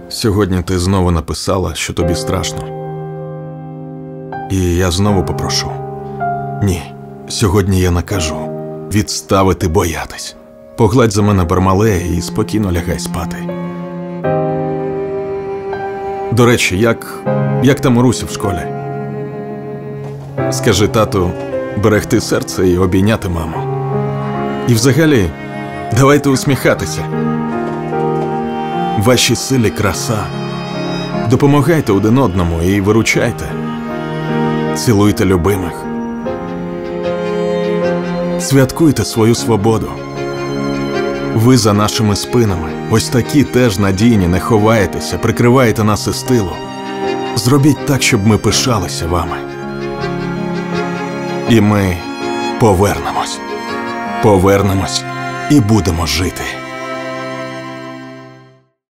Сьогодні ти знову написала, що тобі страшно. І я знову попрошу. Ні, сьогодні я накажу відставити боятись. Погладь за мене Бармалея і спокійно лягай спати. До речі, як там Марусі в школі? Скажи тату берегти серце і обійняти маму. І взагалі, давайте усміхатися. В вашій силі краса. Допомагайте один одному і виручайте. Цілуйте любимих. Святкуйте свою свободу. Ви за нашими спинами, ось такі теж надійні, не ховаєтеся, прикриваєте нас із тилу. Зробіть так, щоб ми пишалися вами. І ми повернемось. Повернемось і будемо жити.